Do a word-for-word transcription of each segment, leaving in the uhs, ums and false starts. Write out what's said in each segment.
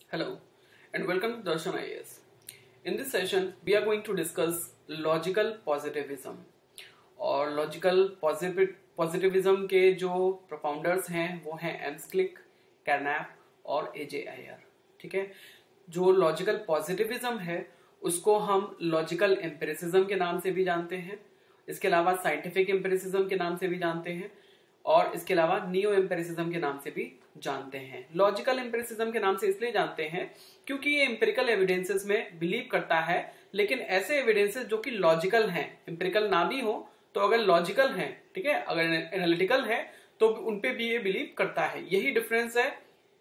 Hello and welcome to Darshan I A S. In this session, we are going to discuss logical positivism. और logical positivism के जो प्रोफाउंडर्स हैं वो हैं एम्सक्लिक, कैरनैप और एजे आयर. ठीक है, जो लॉजिकल पॉजिटिविज्म है उसको हम लॉजिकल एम्पिरिसिज्म के नाम से भी जानते हैं, इसके अलावा साइंटिफिक एम्पिरिसिज्म के नाम से भी जानते हैं और इसके अलावा नियो एम्पिरिसिज्म के नाम से भी जानते हैं. लॉजिकल एम्पिरिसिज्म के नाम से इसलिए जानते हैं क्योंकि ये एम्पिरिकल एविडेंसेस में बिलीव करता है, लेकिन ऐसे एविडेंसेस जो कि लॉजिकल हैं, एम्पिरिकल ना भी हो तो अगर लॉजिकल हैं, ठीक है, अगर एनालिटिकल है तो उनपे भी ये बिलीव करता है. यही डिफरेंस है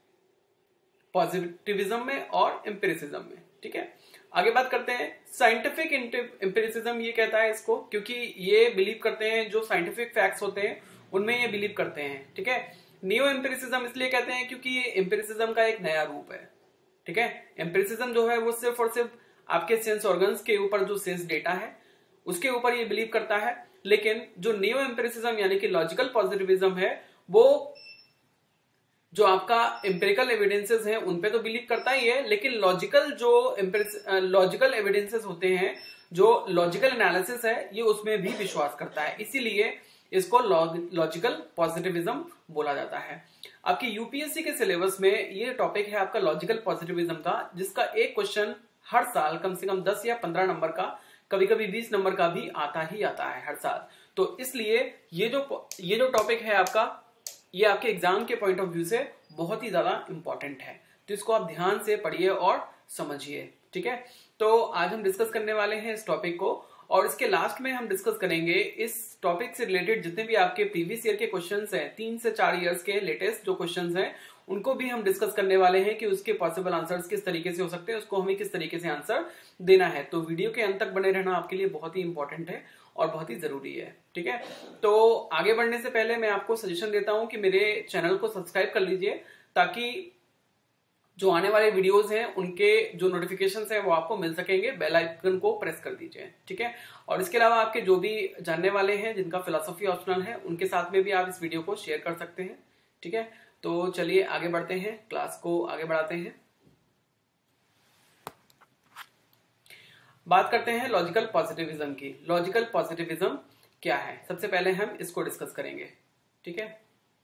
पॉजिटिविज्म में और एम्पिरिसिज्म में. ठीक है, आगे बात करते हैं. साइंटिफिक एम्पिरिसिज्म ये कहता है इसको क्योंकि ये बिलीव करते हैं जो साइंटिफिक फैक्ट्स होते हैं उनमें ये बिलीव करते हैं. ठीक है, नियो एम्पिरिसिज्म इसलिए कहते हैं क्योंकि ये एम्पिरिसिज्म का एक नया रूप है. ठीक है, एम्पिरिसिज्म जो है वो सिर्फ और सिर्फ आपके सेंस ऑर्गन्स के ऊपर जो सेंस डेटा है उसके ऊपर ये बिलीव करता है, लेकिन जो नियो एम्पिरिसिज्म यानी कि लॉजिकल पॉजिटिविज्म है वो जो आपका एम्पिरिकल एविडेंसेस हैं उन पे तो बिलीव करता ही है, लेकिन लॉजिकल जो लॉजिकल एविडेंसेस होते हैं, जो लॉजिकल एनालिसिस है, ये उसमें भी विश्वास करता है. इसीलिए इसको लॉजिकल पॉजिटिविज्म बोला जाता है. आपकी यूपीएससी के सिलेबस में ये टॉपिक है आपका लॉजिकल पॉजिटिविज्म का, जिसका एक क्वेश्चन हर साल कम से कम दस या पंद्रह नंबर का, कभी कभी बीस नंबर का भी आता ही आता है हर साल. तो इसलिए ये जो ये जो टॉपिक है आपका, ये आपके एग्जाम के पॉइंट ऑफ व्यू से बहुत ही ज्यादा इंपॉर्टेंट है, तो इसको आप ध्यान से पढ़िए और समझिए. ठीक है, तो आज हम डिस्कस करने वाले हैं इस टॉपिक को और इसके लास्ट में हम डिस्कस करेंगे इस टॉपिक से रिलेटेड जितने भी आपके प्रीवियस ईयर के क्वेश्चंस हैं, तीन से चार इयर्स के लेटेस्ट जो क्वेश्चंस हैं उनको भी हम डिस्कस करने वाले हैं कि उसके पॉसिबल आंसर्स किस तरीके से हो सकते हैं, उसको हमें किस तरीके से आंसर देना है. तो वीडियो के अंत तक बने रहना आपके लिए बहुत ही इंपॉर्टेंट है और बहुत ही जरूरी है. ठीक है, तो आगे बढ़ने से पहले मैं आपको सजेशन देता हूं कि मेरे चैनल को सब्सक्राइब कर लीजिए ताकि जो आने वाले वीडियोस हैं उनके जो नोटिफिकेशंस हैं वो आपको मिल सकेंगे. बेल आइकन को प्रेस कर दीजिए. ठीक है, और इसके अलावा आपके जो भी जानने वाले हैं जिनका फिलॉसफी ऑप्शनल है उनके साथ में भी आप इस वीडियो को शेयर कर सकते हैं. ठीक है, तो चलिए आगे बढ़ते हैं, क्लास को आगे बढ़ाते हैं. बात करते हैं लॉजिकल पॉजिटिविज्म की. लॉजिकल पॉजिटिविज्म क्या है, सबसे पहले हम इसको डिस्कस करेंगे. ठीक है,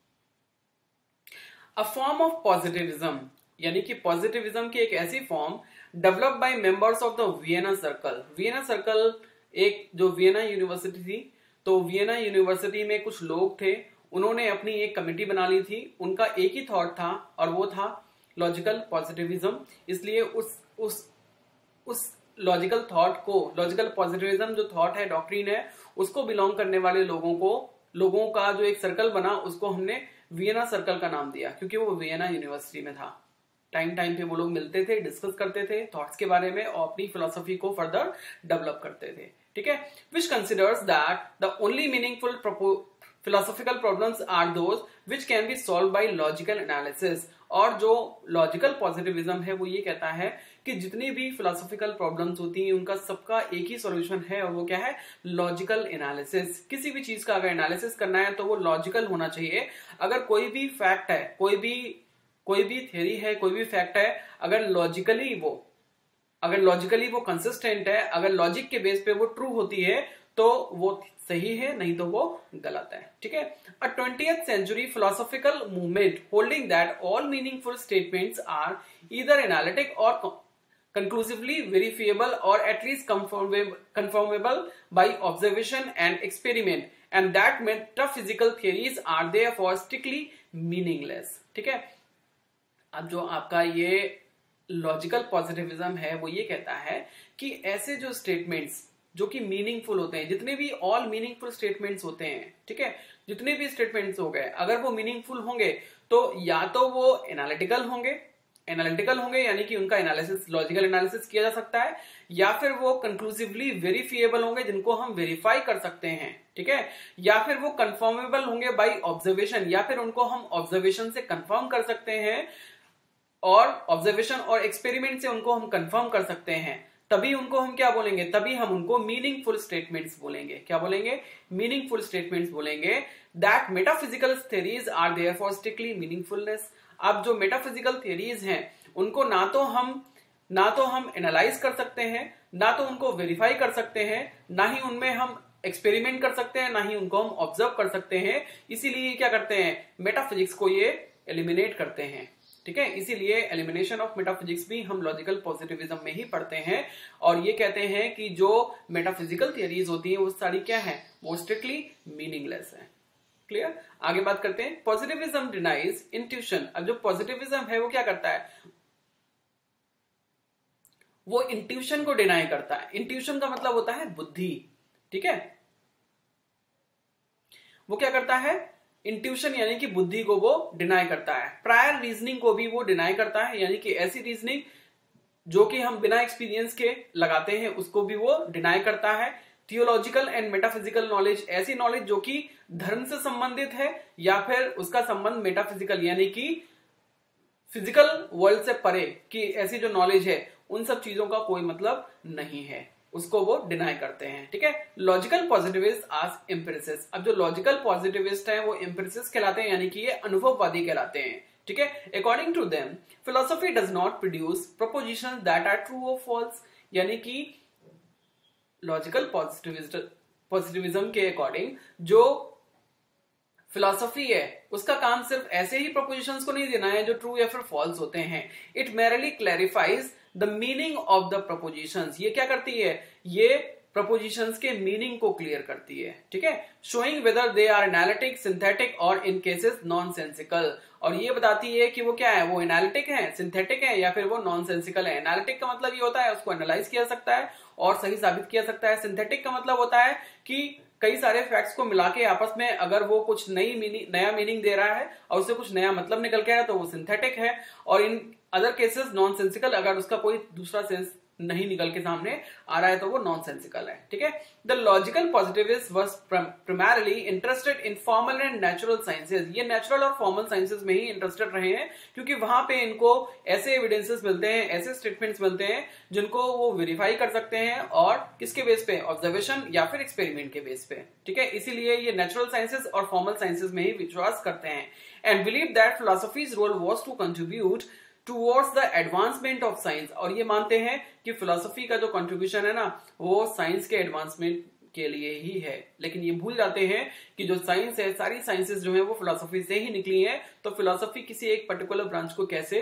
अ फॉर्म ऑफ पॉजिटिविज्म यानी कि पॉजिटिविज्म की एक ऐसी form develop by members of the Vienna circle. Vienna circle एक जो वियना यूनिवर्सिटी थी, तो वियना यूनिवर्सिटी में कुछ लोग थे, उन्होंने अपनी एक कमेटी बना ली थी. उनका एक ही थॉट था और वो था लॉजिकल पॉजिटिविज्म. इसलिए उस उस उस लॉजिकल थॉट को, लॉजिकल पॉजिटिविज्म जो थॉट है, डॉक्ट्रिन है, उसको बिलोंग करने वाले लोगों को लोगों का जो एक सर्कल बना उसको हमने वियना सर्कल का नाम दिया क्योंकि वो वियना यूनिवर्सिटी में था. टाइम टाइम पे वो लोग मिलते थे, डिस्कस करते थे थॉट्स के बारे में और अपनी फिलोसफी को फर्दर डेवलप करते थे. ठीक है, which considers that the only meaningful philosophical problems are those which can be solved by logical analysis. और जो लॉजिकल पॉजिटिविज्म है वो ये कहता है कि जितनी भी फिलोसॉफिकल प्रॉब्लम्स होती हैं उनका सबका एक ही सॉल्यूशन है और वो क्या है, लॉजिकल एनालिसिस. किसी भी चीज का अगर एनालिसिस करना है तो वो लॉजिकल होना चाहिए. अगर कोई भी फैक्ट है, कोई भी कोई भी थ्योरी है, कोई भी फैक्ट है, अगर लॉजिकली वो अगर लॉजिकली वो कंसिस्टेंट है, अगर लॉजिक के बेस पे वो ट्रू होती है तो वो सही है, नहीं तो वो गलत है. ठीक है, a twentieth century philosophical movement holding that all meaningful statements are either analytic और conclusively verifiable or at least confirmable by observation and experiment, and that metaphysical theories are therefore strictly meaningless. ठीक है, अब जो आपका ये logical positivism है वो ये कहता है कि ऐसे जो स्टेटमेंट्स जो कि मीनिंगफुल होते हैं, जितने भी ऑल मीनिंगफुल स्टेटमेंट्स होते हैं, ठीक है, जितने भी स्टेटमेंट्स हो गए, अगर वो मीनिंगफुल होंगे तो या तो वो एनालिटिकल होंगे एनालिटिकल होंगे यानी कि उनका एनालिसिस, लॉजिकल एनालिसिस किया जा सकता है, या फिर वो कंक्लूसिवली वेरीफिएबल होंगे जिनको हम वेरीफाई कर सकते हैं. ठीक है, या फिर वो कंफर्मेबल होंगे बाय ऑब्जर्वेशन, या फिर उनको हम ऑब्जर्वेशन से कंफर्म कर सकते हैं और ऑब्जर्वेशन और एक्सपेरिमेंट से उनको हम कंफर्म कर सकते हैं. तभी उनको हम क्या बोलेंगे, तभी हम उनको मीनिंगफुल स्टेटमेंट्स बोलेंगे. क्या बोलेंगे, मीनिंगफुल स्टेटमेंट्स बोलेंगे. That metaphysical theories are therefore strictly meaningfulness. अब जो मेटाफिजिकल थियरीज हैं उनको ना तो हम ना तो हम एनालाइज कर सकते हैं, ना तो उनको वेरीफाई कर सकते हैं, ना ही उनमें हम एक्सपेरिमेंट कर सकते हैं, ना ही उनको हम ऑब्जर्व कर सकते हैं। इसीलिए क्या करते हैं, मेटाफिजिक्स को ये एलिमिनेट करते हैं। ठीक है, इसीलिए एलिमिनेशन ऑफ मेटाफिजिक्स भी हम लॉजिकल पॉजिटिविज्म में ही पढ़ते हैं। और ये कहते हैं कि जो मेटाफिजिकल थियरीज होती हैं वो सारी क्या है, वो स्ट्रिक्टली मीनिंगलेस है। क्लियर, आगे बात करते हैं। Positivism denies intuition. अब जो पॉजिटिविज्म है वो क्या करता है, वो इंट्यूशन को डिनाई करता है। इंट्यूशन का मतलब होता है बुद्धि। ठीक है, वो क्या करता है, इंट्यूशन यानी कि बुद्धि को वो डिनाई करता है। प्रायर रीजनिंग को भी वो डिनाई करता है, यानी कि ऐसी रीजनिंग जो कि हम बिना एक्सपीरियंस के लगाते हैं उसको भी वो डिनाई करता है। थियोलॉजिकल एंड मेटाफिजिकल नॉलेज, ऐसी नॉलेज जो कि धर्म से संबंधित है या फिर उसका संबंध मेटाफिजिकल यानी कि फिजिकल वर्ल्ड से परे की ऐसी जो नॉलेज है उन सब चीजों का कोई मतलब नहीं है, उसको वो डिनाई करते हैं। ठीक है, लॉजिकल पॉजिटिविस्ट आज एम्पिरिसिस्ट। अब जो लॉजिकल पॉजिटिविस्ट हैं वो एम्पिरिसिस्ट कहलाते हैं, यानी कि ये अनुभववादी कहलाते हैं। ठीक है, according to them philosophy does not produce propositions that are true और फॉल्स, यानी कि लॉजिकल पॉजिटिविस्ट पॉजिटिविज्म के अकॉर्डिंग जो फिलॉसफी है उसका काम सिर्फ ऐसे ही प्रोपोजिशंस को नहीं देना है जो ट्रू या फिर फॉल्स होते हैं। It merely clarifies the meaning of the propositions. ये क्या करती है, ये प्रपोजिशंस के मीनिंग को क्लियर करती है। ठीक है, showing whether they are analytic, synthetic और इन केसेस नॉनसेंसिकल। और ये बताती है कि वो क्या है, वो एनालिटिक है, सिंथेटिक है या फिर वो नॉनसेंसिकल है। एनालिटिक का मतलब ये होता है उसको एनालाइज किया जा सकता है और सही साबित किया जा सकता है। सिंथेटिक का मतलब होता है कि कई सारे फैक्ट्स को मिला के आपस में अगर वो कुछ नई मीनिंग नया मीनिंग दे रहा है और उससे कुछ नया मतलब निकल के आया तो वो सिंथेटिक है। और इन अदर केसेस नॉनसेंसिकल, अगर उसका कोई दूसरा सेंस नहीं निकल के सामने आ रहा है तो वो नॉनसेंसिकल है। ठीक है, the logical positivist was primarily interested in formal and natural sciences. ये नेचुरल और फॉर्मल साइंसेज में ही इंटरेस्टेड रहे हैं क्योंकि वहां पे इनको ऐसे एविडेंसेस मिलते हैं, ऐसे स्टेटमेंट्स मिलते हैं जिनको वो वेरीफाई कर सकते हैं और किसके बेस पे, ऑब्जर्वेशन या फिर एक्सपेरिमेंट के बेस पे। ठीक है, इसीलिए ये नेचुरल साइंसेज और फॉर्मल साइंसेज में ही विश्वास करते हैं and believe that philosophy's role was to contribute towards the advancement of science. और ये मानते हैं कि फिलॉसफी का जो कंट्रीब्यूशन है ना वो साइंस के एडवांसमेंट के लिए ही है। लेकिन ये भूल जाते हैं कि जो साइंस है, सारी साइंसेस जो है वो फिलॉसफी से ही निकली है। तो फिलॉसफी किसी एक पर्टिकुलर ब्रांच को कैसे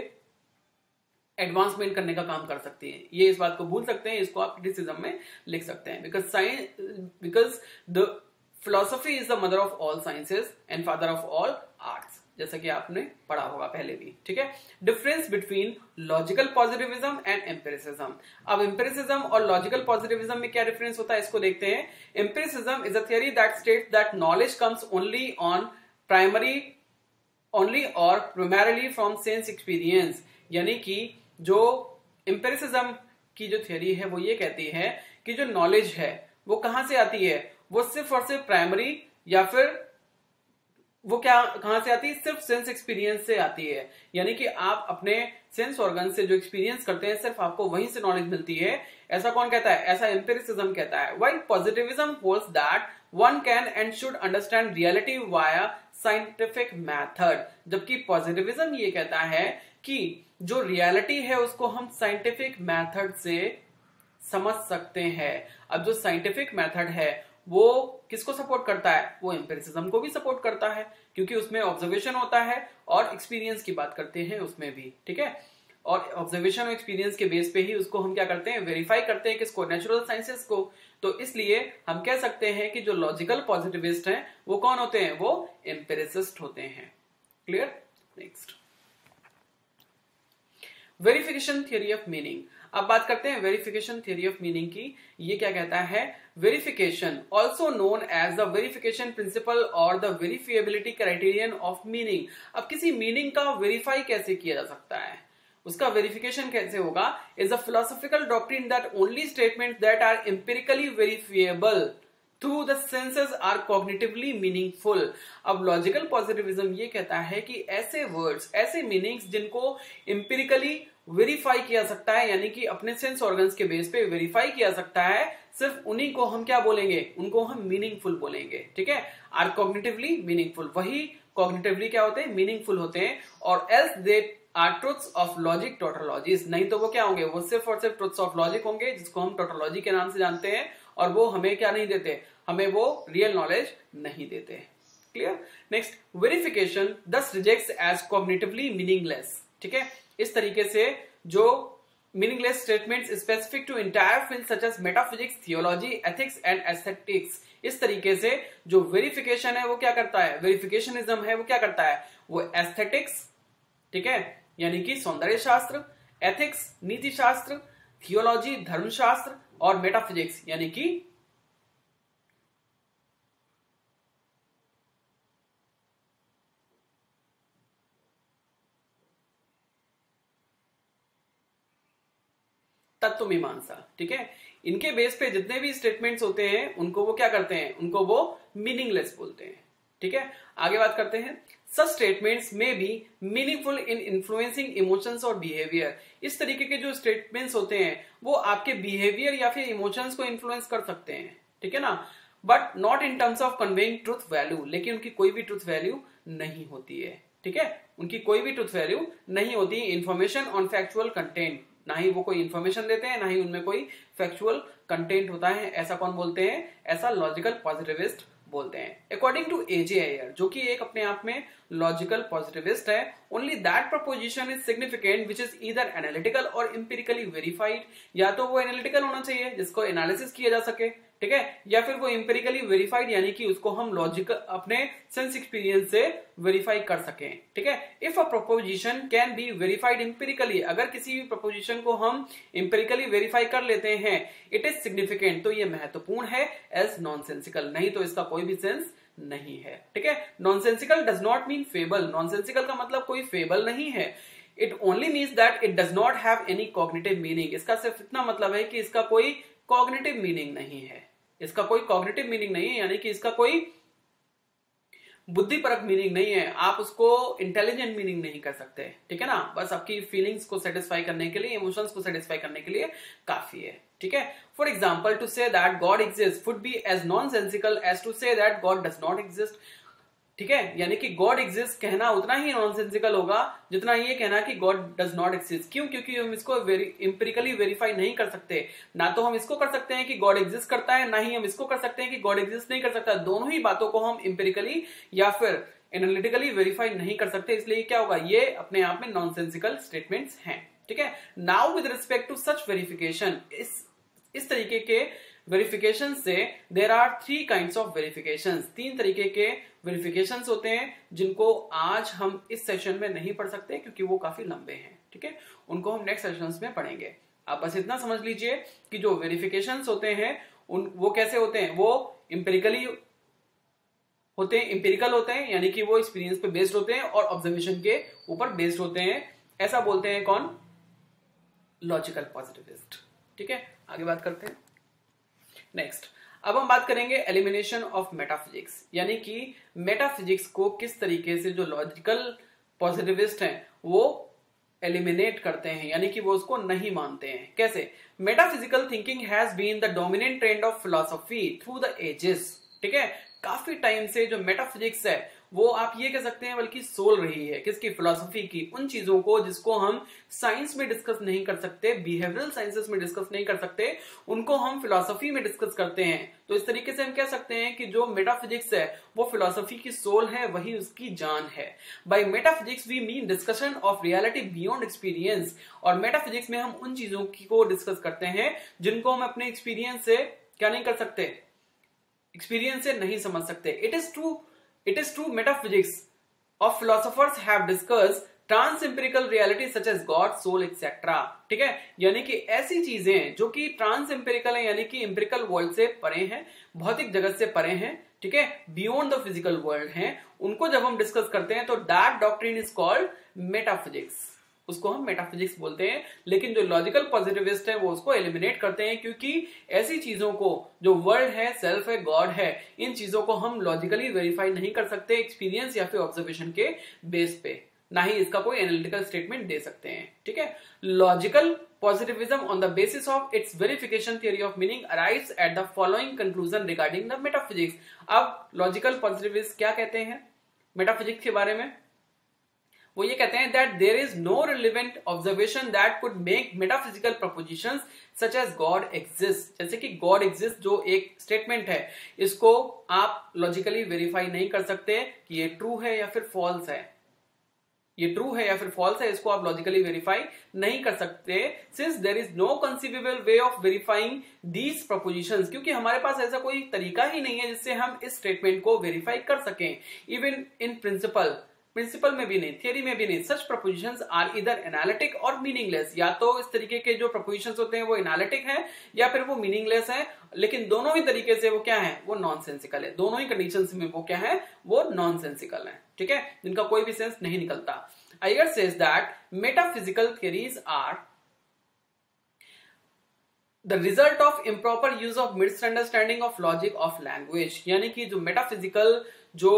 एडवांसमेंट करने का काम कर सकती है, ये इस बात को भूल सकते हैं। इसको आप क्रिटिसिज्म में लिख सकते हैं। Because science because the philosophy is the mother of all sciences and father of all arts, जैसा कि आपने पढ़ा होगा पहले भी। ठीक है, difference between logical positivism and empiricism. अब एम्पिरिसिज्म और लॉजिकल पॉजिटिविज्म में क्या डिफरेंस होता है इसको देखते हैं। Empiricism is a theory that states that knowledge comes only on primary only और प्राइमरीली फ्रॉम सेंस एक्सपीरियंस, यानी कि जो एम्पिरिसिज्म की जो थियरी है वो ये कहती है कि जो नॉलेज है वो कहां से आती है, वो सिर्फ और सिर्फ प्राइमरी या फिर वो क्या कहां से आती है, सिर्फ सेंस एक्सपीरियंस से आती है। यानी कि आप अपने सेंस ऑर्गन से जो एक्सपीरियंस करते हैं सिर्फ आपको वहीं से नॉलेज मिलती है। ऐसा कौन कहता है, ऐसा एम्पिरिसिज्म कहता है। While positivism holds that one can and should understand reality via scientific method. जबकि पॉजिटिविज्म ये कहता है कि जो रियलिटी है उसको हम साइंटिफिक मेथड से समझ सकते हैं। अब जो साइंटिफिक मेथड है वो किसको सपोर्ट करता है, वो एम्पिरिसिज्म को भी सपोर्ट करता है क्योंकि उसमें ऑब्जर्वेशन होता है और एक्सपीरियंस की बात करते हैं उसमें भी। ठीक है, और ऑब्जर्वेशन और एक्सपीरियंस के बेस पे ही उसको हम क्या करते हैं, वेरीफाई करते हैं किसको, नेचुरल साइंसेस को। तो इसलिए हम कह सकते हैं कि जो लॉजिकल पॉजिटिविस्ट हैं वो कौन होते हैं, वो एम्पिरिसिस्ट होते हैं। Clear, next verification theory of meaning. अब बात करते हैं वेरिफिकेशन थ्योरी ऑफ मीनिंग की। ये क्या कहता है, verification also known as the verification principle और the verifiability criterion of meaning. अब किसी मीनिंग का वेरीफाई कैसे किया जा सकता है, उसका वेरिफिकेशन कैसे होगा, is a philosophical doctrine that only statements that are empirically verifiable through the senses are cognitively meaningful. अब लॉजिकल पॉजिटिविज्म ये कहता है कि ऐसे वर्ड्स, ऐसे मीनिंग्स जिनको एम्पिरिकली वेरीफाई किया सकता है, यानी कि अपने सेंस ऑर्गन्स के बेस पे वेरीफाई किया सकता है, सिर्फ उन्हीं को हम क्या बोलेंगे, उनको हम मीनिंगफुल बोलेंगे। ठीक है, आर कॉग्निटिवली मीनिंगफुल, वही कॉग्निटिवली क्या होते हैं, मीनिंगफुल होते हैं। और else they are truths of logic tautologies, नहीं तो वो क्या होंगे, वो सिर्फ और सिर्फ ट्रुथ्स ऑफ लॉजिक होंगे जिसको हम टोटोलॉजी के नाम से जानते हैं, और वो हमें क्या नहीं देते, हमें वो रियल नॉलेज नहीं देते। Clear. Next, verification thus rejects as cognitively meaningless. ठीक है, इस तरीके से जो meaningless statements specific to entire field such as metaphysics, theology, ethics and aesthetics, इस तरीके से जो वेरिफिकेशन है वो क्या करता है, वेरिफिकेशनिज्म है वो क्या करता है, वो एस्थेटिक्स, ठीक है, यानी कि सौंदर्य शास्त्र, एथिक्स नीति शास्त्र, थियोलॉजी धर्मशास्त्र, और मेटाफिजिक्स यानी कि तत्व मीमांसा। ठीक है, इनके बेस पे जितने भी स्टेटमेंट्स होते हैं उनको वो क्या करते हैं, उनको वो मीनिंगलेस बोलते हैं। ठीक है, आगे बात करते हैं। सच स्टेटमेंट्स में be meaningful in influencing emotions और बिहेवियर। इस तरीके के जो स्टेटमेंट्स होते हैं वो आपके बिहेवियर या फिर इमोशंस को इन्फ्लुएंस कर सकते हैं। ठीक है ना, but not in terms of conveying truth value, लेकिन उनकी कोई भी ट्रुथ वैल्यू नहीं होती है। ठीक है, उनकी कोई भी ट्रुथ वैल्यू नहीं होती। इंफॉर्मेशन ऑन फैक्चुअल कंटेंट, ना ही वो कोई इंफॉर्मेशन देते हैं, ना ही उनमें कोई फैक्चुअल कंटेंट होता है। ऐसा कौन बोलते हैं, ऐसा लॉजिकल पॉजिटिविस्ट बोलते हैं। अकॉर्डिंग टू एजे अय्यर, जो कि एक अपने आप में लॉजिकल पॉजिटिविस्ट है, only that proposition is significant which is either analytical और एम्पिरिकली वेरीफाइड। या तो वो एनालिटिकल होना चाहिए जिसको एनालिसिस किया जा सके, ठीक है, या फिर वो एम्पिरिकली वेरीफाइड यानी कि उसको हम लॉजिकल अपने सेंस एक्सपीरियंस से वेरीफाई कर सकें। ठीक है, if a proposition can be verified empirically, अगर किसी भी प्रोपोजिशन को हम एम्पिरिकली वेरीफाई कर लेते हैं, इट इज सिग्निफिकेंट, तो ये महत्वपूर्ण है, एज नॉनसेंसिकल, नहीं तो इसका कोई भी सेंस नहीं है। ठीक है, nonsensical does not mean fable, nonsensical का मतलब कोई फेबल नहीं है। It only means that it does not have any cognitive meaning, इसका सिर्फ इतना मतलब है कि इसका कोई कॉग्निटिव मीनिंग नहीं है, इसका कोई कॉग्निटिव मीनिंग नहीं है, यानी कि इसका कोई बुद्धिपरक मीनिंग नहीं है, आप उसको इंटेलिजेंट मीनिंग नहीं कर सकते। ठीक है ना, बस आपकी फीलिंग्स को सेटिस्फाई करने के लिए, इमोशंस को सेटिस्फाई करने के लिए काफी है। ठीक है, for example to say that God exist would be as nonsensical as to say that God does not exist. ठीक है, यानी कि गॉड एग्जिस्ट कहना उतना ही नॉनसेंसिकल होगा जितना ये कहना कि गॉड डज नॉट एग्जिस्ट। क्यों? क्योंकि हम इसको एम्पिरिकली वेरीफाई नहीं कर सकते। ना तो हम इसको कर सकते हैं कि गॉड एग्जिस्ट करता है, ना ही हम इसको कर सकते हैं कि गॉड एग्जिस्ट नहीं कर सकता। दोनों ही बातों को हम एम्पिरिकली या फिर एनालिटिकली वेरीफाई नहीं कर सकते, इसलिए क्या होगा, ये अपने आप में नॉनसेंसिकल स्टेटमेंट्स हैं। ठीक है, now with respect to such verification, इस इस तरीके के वेरिफिकेशन से there are three kinds of verifications, तीन तरीके के वेरिफिकेशंस होते हैं जिनको आज हम इस सेशन में नहीं पढ़ सकते क्योंकि वो काफी लंबे हैं। ठीक है, उनको हम नेक्स्ट सेशंस में पढ़ेंगे। आप बस इतना समझ लीजिए कि जो वेरिफिकेशंस होते हैं उन वो कैसे होते हैं, वो इंपेरिकली होते हैं, इंपेरिकल होते हैं यानी कि वो एक्सपीरियंस पे बेस्ड होते हैं और ऑब्जर्वेशन के ऊपर बेस्ड होते हैं। ऐसा बोलते हैं कौन, लॉजिकल पॉजिटिविस्ट। ठीक है, आगे बात करते हैं। नेक्स्ट, अब हम बात करेंगे एलिमिनेशन ऑफ मेटाफिजिक्स, यानी कि मेटाफिजिक्स को किस तरीके से जो लॉजिकल पॉजिटिविस्ट हैं वो एलिमिनेट करते हैं, यानी कि वो उसको नहीं मानते हैं। कैसे? Metaphysical thinking has been the dominant trend of philosophy through the ages. ठीक है, काफी टाइम से जो मेटाफिजिक्स है वो आप ये कह सकते हैं बल्कि सोल रही है किसकी, फिलॉसफी की, उन चीजों को जिसको हम साइंस में डिस्कस नहीं कर सकते, बिहेवियरल साइंसेस में डिस्कस नहीं कर सकते, उनको हम फिलॉसफी में डिस्कस करते हैं। तो इस तरीके से हम कह सकते हैं कि जो मेटाफिजिक्स है वो फिलॉसफी की सोल है, वही उसकी जान है। By metaphysics we mean discussion of reality beyond experience, और मेटाफिजिक्स में हम उन चीजों की को डिस्कस करते हैं जिनको हम अपने एक्सपीरियंस से क्या नहीं कर सकते, एक्सपीरियंस से नहीं समझ सकते। It is true It is true metaphysics of philosophers have discussed trans empirical reality such as God, soul etcetera. ठीक है, यानी कि ऐसी चीजें जो कि ट्रांस-एम्पिरिकल है यानी कि एम्पिरिकल वर्ल्ड से परे हैं, भौतिक जगत से परे हैं, ठीक है, बियॉन्ड द फिजिकल वर्ल्ड हैं, उनको जब हम डिस्कस करते हैं तो that doctrine is called metaphysics, उसको हम मेटाफिजिक्स बोलते हैं। लेकिन जो लॉजिकल पॉजिटिविस्ट है वो उसको एलिमिनेट करते हैं क्योंकि ऐसी चीजों को, जो वर्ल्ड है, सेल्फ है, गॉड है, इन चीजों को हम लॉजिकली वेरीफाई नहीं कर सकते एक्सपीरियंस या फिर ऑब्जर्वेशन के बेस पे, ना ही इसका कोई एनालिटिकल स्टेटमेंट दे सकते हैं। ठीक है, logical positivism on the basis of its verification theory of meaning arrives at the following conclusion regarding the metaphysics। अब लॉजिकल पॉजिटिविस्ट क्या कहते हैं मेटाफिजिक्स के बारे में, वो ये कहते हैं that there is no relevant observation that could make metaphysical propositions such as God exist. जैसे कि गॉड एग्जिस्ट जो एक स्टेटमेंट है, इसको आप लॉजिकली वेरीफाई नहीं कर सकते कि ये ट्रू है या फिर फॉल्स है, ये ट्रू है या फिर फॉल्स है, इसको आप लॉजिकली वेरीफाई नहीं कर सकते, since there is no conceivable way of verifying these propositions, क्योंकि हमारे पास ऐसा कोई तरीका ही नहीं है जिससे हम इस स्टेटमेंट को वेरीफाई कर सकें। इवन इन प्रिंसिपल, प्रिंसिपल में भी नहीं, थियरी में भी नहीं, such propositions are either analytic और मीनिंगलेस। या तो इस तरीके के जो प्रपोजिशंस होते हैं वो एनालिटिक हैं या फिर वो मीनिंगलेस हैं, लेकिन दोनों ही तरीके से वो क्या है, वो नॉनसेंसिकल है। दोनों ही कंडीशंस में वो क्या है, वो नॉनसेंसिकल है, ठीक है, जिनका कोई भी सेंस नहीं निकलता। Iyer says that metaphysical theories are the result of improper use of misunderstanding of logic of language। यानी कि जो मेटाफिजिकल जो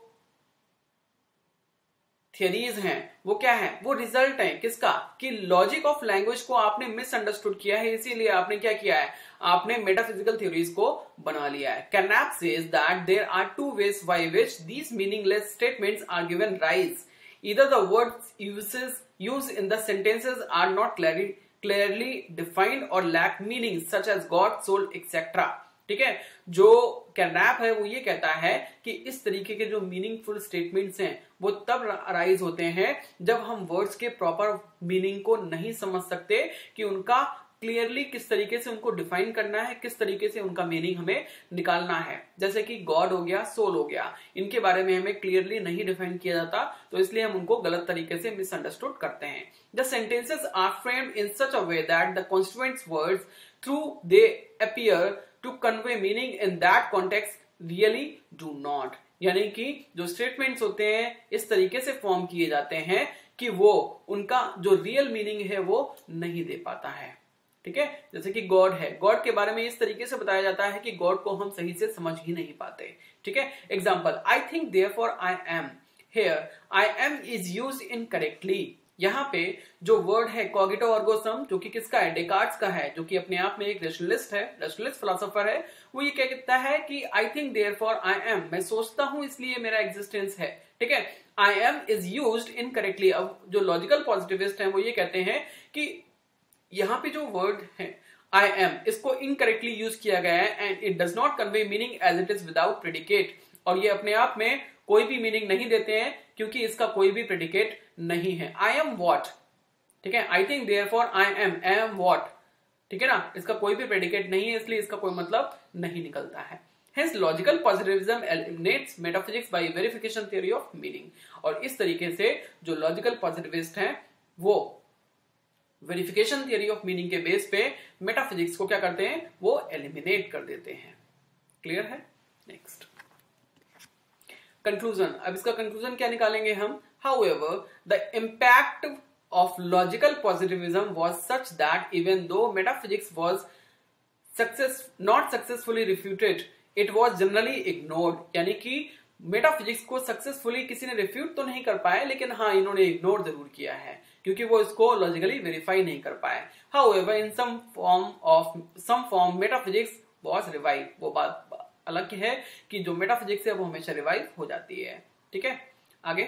थियरीज हैं वो क्या है, वो रिजल्ट है किसका, कि लॉजिक ऑफ लैंग्वेज को आपने मिसअंडरस्टूड किया है, इसीलिए आपने क्या किया है, आपने मेटाफिजिकल थ्योरीज को बना लिया है। Carnap says that there are two ways by which these meaningless statements are given rise. Either the words uses used in the sentences are not clearly clearly defined or lack meaning such as God, soul, et cetera। ठीक है, जो कैरनैप है वो ये कहता है कि इस तरीके के जो मीनिंगफुल स्टेटमेंट्स हैं वो तब अराइज होते हैं जब हम वर्ड्स के प्रॉपर मीनिंग को नहीं समझ सकते कि उनका क्लियरली किस तरीके से उनको डिफाइन करना है, किस तरीके से उनका मीनिंग हमें निकालना है। जैसे कि गॉड हो गया, सोल हो गया, इनके बारे में हमें क्लियरली नहीं डिफाइन किया जाता, तो इसलिए हम उनको गलत तरीके से मिसअंडरस्टूड करते हैं। The sentences are framed in such a way that the constituents words through they appear to convey meaning in that context really do not. यानी कि जो स्टेटमेंट्स होते हैं इस तरीके से फॉर्म किए जाते हैं कि वो उनका जो रियल मीनिंग है वो नहीं दे पाता है। ठीक है, जैसे कि गॉड है, गॉड के बारे में इस तरीके से बताया जाता है कि गॉड को हम सही से समझ ही नहीं पाते। ठीक है, example, I think therefore I am, here I am is used incorrectly. यहाँ पे जो वर्ड है कॉगिटो अर्गो सम, जो कि किसका है, डेकार्ट्स का है, जो कि अपने आप में एक रैशनलिस्ट है, रैशनलिस्ट फिलोसोफर है। वो ये क्या कहता है कि I think therefore I am, मैं सोचता हूं इसलिए मेरा एग्जिस्टेंस है। ठीक है, I am is used incorrectly. अब जो लॉजिकल पॉजिटिविस्ट हैं वो ये कहते हैं कि यहाँ पे जो वर्ड है आई एम, इसको इनकरेक्टली यूज किया गया है and it does not convey meaning as it is without predicate. और ये अपने आप में कोई भी मीनिंग नहीं देते हैं क्योंकि इसका कोई भी प्रेडिकेट नहीं है। आई एम वॉट, ठीक है, I think therefore I am, I am what, ठीक है ना, इसका कोई भी प्रेडिकेट नहीं है, इसलिए इसका कोई मतलब नहीं निकलता है। Hence, logical positivism eliminates metaphysics by verification theory of meaning। और इस तरीके से जो लॉजिकल पॉजिटिविस्ट हैं वो वेरिफिकेशन थियरी ऑफ मीनिंग के बेस पे मेटाफिजिक्स को क्या करते हैं, वो एलिमिनेट कर देते हैं। क्लियर है? Next conclusion. अब इसका कंक्लूजन क्या निकालेंगे हम, however the impact of logical positivism was such that even though metaphysics was success not successfully refuted, it was generally ignored. यानी कि मेटाफिजिक्स को सक्सेसफुली किसी ने रिफ्यूट तो नहीं कर पाया, लेकिन हाँ इन्होंने इग्नोर जरूर किया है क्योंकि वो इसको लॉजिकली वेरीफाई नहीं कर पाए। However in some form of some form metaphysics was revive. वो बात अलग है कि जो मेटाफिजिक्स है वो हमेशा रिवाइव हो जाती है। ठीक है, आगे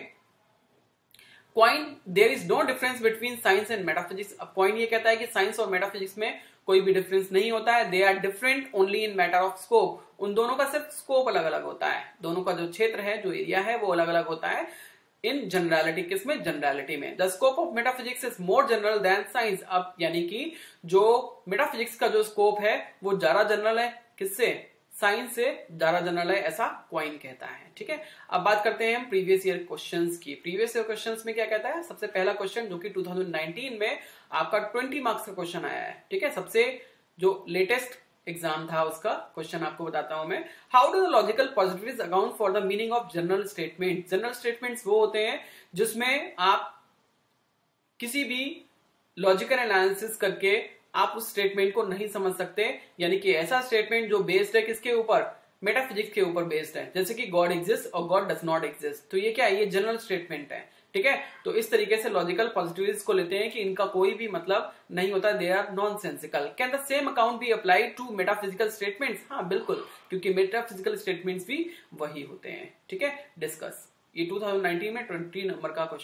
Quine, there is no difference between science and metaphysics. अब क्वाइन ये कहता है कि साइंस और मेटाफिजिक्स में कोई भी डिफरेंस नहीं होता है, they are different only in matter of scope. उन दोनों का सिर्फ स्कोप अलग अलग होता है, दोनों का जो क्षेत्र है, जो एरिया है वो अलग अलग होता है इन जनरलिटी। किसमें, जनरलिटी में। The scope of metaphysics is more general than science. अब यानी कि जो मेटाफिजिक्स का जो स्कोप है वो ज्यादा जनरल है, किससे, साइंस से ज्यादा जनरल है, ऐसा क्वाइन कहता है। ठीक है, अब बात करते हैं हम प्रीवियस ईयर क्वेश्चंस की। प्रीवियस ईयर क्वेश्चंस में क्या कहता है, सबसे पहला क्वेश्चन जो कि दो हज़ार उन्नीस में आपका बीस मार्क्स का क्वेश्चन आया है। ठीक है, सबसे जो लेटेस्ट एग्जाम था उसका क्वेश्चन आपको बताता हूं मैं। How do the logical positivist account for the meaning of general statement. General statements वो होते हैं जिसमें आप किसी भी लॉजिकल एनालिसिस करके आप उस स्टेटमेंट को नहीं समझ सकते। यानी कि ऐसा स्टेटमेंट जो बेस्ड है किसके ऊपर, मेटाफिजिक्स के ऊपर बेस्ड है, जैसे कि गॉड एग्जिस्ट और गॉड डज नॉट एग्जिस्ट। तो ये क्या है, ये जनरल स्टेटमेंट है। ठीक है, तो इस तरीके से लॉजिकल पॉजिटिविस्ट को लेते हैं कि इनका कोई भी मतलब नहीं होता, they are nonsensical. Can the same account be applied to metaphysical statements. हाँ बिल्कुल, क्योंकि मेटाफिजिकल स्टेटमेंट्स भी वही होते हैं। ठीक है, डिस्कस। ये दो हज़ार उन्नीस में बीस नंबर का क्वेश्चन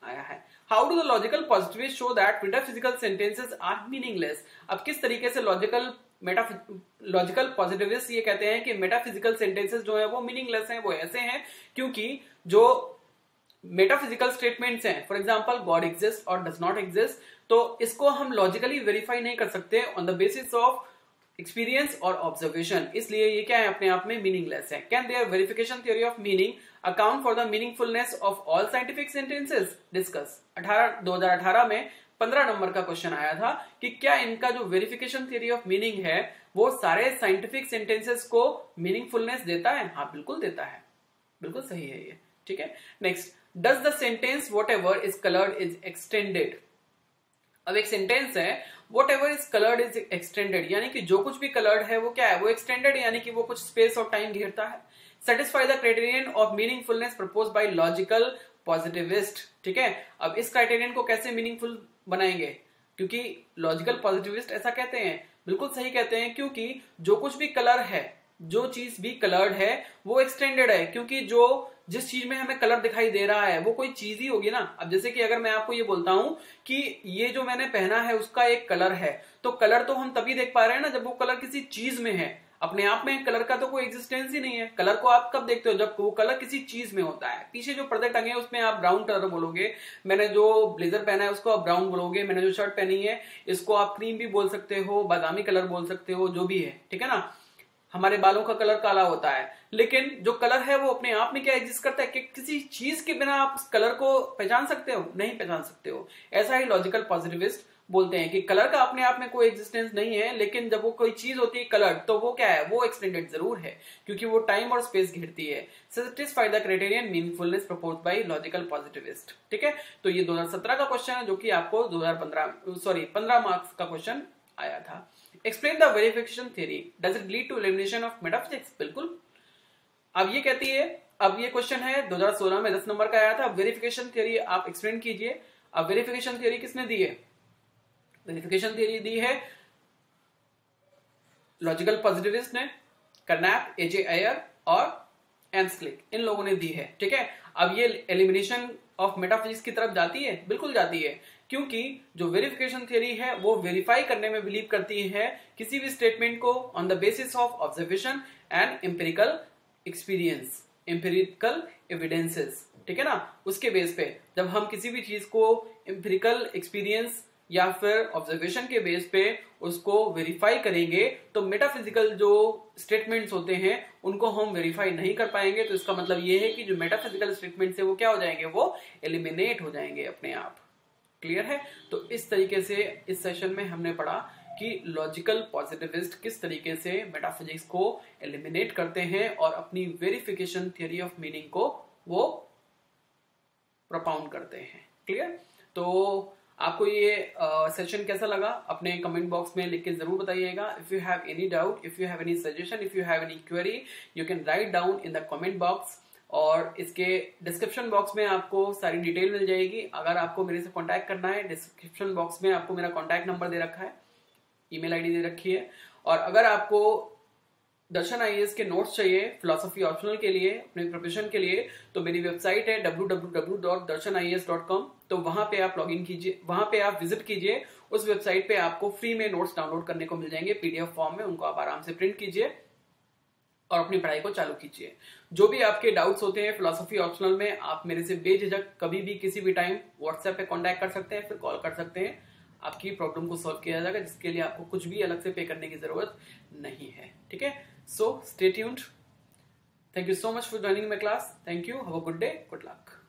आया है। How do the logical positivist show that metaphysical sentences are meaningless? अब किस तरीके से लॉजिकल मेटा लॉजिकल पॉजिटिविस्ट ये कहते हैं कि मेटाफिजिकल सेंटेंसेस जो है वो मीनिंगलेस हैं, वो ऐसे हैं क्योंकि जो मेटाफिजिकल स्टेटमेंट्स हैं, फॉर एग्जांपल गॉड एग्जिस्ट और डज नॉट एग्जिस्ट, तो इसको हम लॉजिकली वेरीफाई नहीं कर सकते on the basis of experience और ऑब्जर्वेशन, इसलिए ये क्या है, अपने आप में मीनिंगलेस है। Can there verification theory of meaning account for the meaningfulness of all scientific sentences? Discuss. अठारह दो हजार अठारह में पंद्रह नंबर का क्वेश्चन आया था कि क्या इनका जो वेरिफिकेशन थ्योरी ऑफ मीनिंग है वो सारे साइंटिफिक सेंटेंसेस को मीनिंगफुलनेस देता है? हाँ, बिल्कुल देता है, बिल्कुल सही है ये। ठीक है, next, does the sentence whatever is coloured is extended? अब एक सेंटेंस है whatever is coloured is extended, यानी कि जो कुछ भी कलर्ड है वो क्या है, वो एक्सटेंडेड, यानी कि वो कुछ स्पेस और टाइम घेरता है। Satisfy the criterion of meaningfulness propose by logical positivist. ठीक है, अब इस क्राइटेरियन को कैसे मीनिंगफुल बनाएंगे, क्योंकि लॉजिकल पॉजिटिविस्ट ऐसा कहते हैं, बिल्कुल सही कहते हैं, क्योंकि जो कुछ भी कलर है, जो चीज भी कलर्ड है वो एक्सटेंडेड है, क्योंकि जो जिस चीज में हमें कलर दिखाई दे रहा है वो कोई चीज ही होगी ना। अब जैसे कि अगर मैं आपको ये बोलता हूं कि ये जो मैंने पहना है उसका एक कलर है, तो कलर तो हम तभी देख पा रहे हैं ना जब वो कलर किसी चीज में है। अपने आप में कलर का तो कोई एग्जिस्टेंस ही नहीं है। कलर को आप कब देखते हो, जब वो कलर किसी चीज में होता है। पीछे जो पर्दे टंगे हैं उसमें आप ब्राउन कलर बोलोगे, मैंने जो ब्लेजर पहना है उसको आप ब्राउन बोलोगे, मैंने जो शर्ट पहनी है इसको आप क्रीम भी बोल सकते हो, बादामी कलर बोल सकते हो, जो भी है। ठीक है ना, हमारे बालों का कलर काला होता है, लेकिन जो कलर है वो अपने आप में क्या एग्जिस्ट करता है कि किसी चीज के बिना आप उस कलर को पहचान सकते हो? नहीं पहचान सकते हो। ऐसा ही लॉजिकल पॉजिटिविस्ट बोलते हैं कि कलर का अपने आप में कोई एग्जिस्टेंस नहीं है, लेकिन जब वो कोई चीज होती है कलर, तो वो क्या है, वो एक्सटेंडेड जरूर है, क्योंकि वो टाइम और स्पेस घेरती है। Satisfy the criterion meaningfulness proposed by logical positivist. ठीक है, तो ये दो हजार सत्रह का क्वेश्चन है जो कि आपको दो हजार पंद्रह सॉरी पंद्रह मार्क्स का क्वेश्चन आया था। Explain the verification theory, does it lead to elimination of metaphysics? बिल्कुल। अब ये कहती है, अब ये क्वेश्चन है दो हजार सोलह में दस नंबर का आया था, वेरिफिकेशन थ्योरी आप एक्सप्लेन कीजिए। अब वेरिफिकेशन थ्योरी किसने दी है? वेरिफिकेशन थ्योरी दी है लॉजिकल पॉजिटिविस्ट ने, कर्नैप, एजे आयर और एम्सक्लिक, इन लोगों ने दी है। ठीक है, अब ये एलिमिनेशन ऑफ मेटाफिजिक्स की तरफ जाती है? बिल्कुल जाती है, क्योंकि जो वेरिफिकेशन थ्योरी है वो वेरीफाई करने में बिलीव करती है किसी भी स्टेटमेंट को on the basis of observation and empirical experience, empirical evidences. ठीक है ना, उसके बेस पे जब हम किसी भी चीज को एम्पिरिकल एक्सपीरियंस या फिर ऑब्जर्वेशन के बेस पे उसको वेरीफाई करेंगे तो मेटाफिजिकल जो स्टेटमेंट्स होते हैं उनको हम वेरीफाई नहीं कर पाएंगे। तो इसका मतलब ये है कि जो मेटाफिजिकल स्टेटमेंट्स है वो क्या हो जाएंगे, वो एलिमिनेट हो जाएंगे अपने आप। क्लियर है? तो इस तरीके से इस सेशन में हमने पढ़ा कि लॉजिकल पॉजिटिविस्ट किस तरीके से मेटाफिजिक्स को एलिमिनेट करते हैं और अपनी वेरिफिकेशन थ्योरी ऑफ मीनिंग को वो प्रोपाउंड करते हैं। क्लियर? तो आपको ये सेशन कैसा लगा अपने कमेंट बॉक्स में लिख के जरूर बताइएगा। If you have any doubt, if you have any suggestion, if you have any query, you can write down in the comment box, और इसके डिस्क्रिप्शन बॉक्स में आपको सारी डिटेल मिल जाएगी। अगर आपको मेरे से कांटेक्ट करना है, डिस्क्रिप्शन बॉक्स में आपको मेरा कांटेक्ट नंबर दे रखा है, ईमेल आईडी दे रखी है। और अगर आपको दर्शन आईएएस के नोट्स चाहिए फिलोसफी ऑप्शनल के लिए, अपने प्रोफेशन के लिए, तो मेरी वेबसाइट है W W W dot Darshan I A S dot com. तो वहां पे आप लॉगिन कीजिए, वहां पे आप विजिट कीजिए। उस वेबसाइट पे आपको फ्री में नोट्स डाउनलोड करने को मिल जाएंगे पीडीएफ फॉर्म में, उनको आप आराम से प्रिंट कीजिए और अपनी पढ़ाई को चालू कीजिए। जो भी आपके डाउट्स होते हैं फिलोसफी ऑप्शनल में, आप मेरे से बेझिझक कभी भी किसी भी टाइम व्हाट्सएप पे कांटेक्ट कर सकते हैं, फिर कॉल कर सकते हैं। आपकी प्रॉब्लम को सॉल्व किया जाएगा, जिसके लिए आपको कुछ भी अलग से पे करने की जरूरत नहीं है। ठीक है, so stay tuned. Thank you so much for joining my class. Thank you, have a good day, good luck.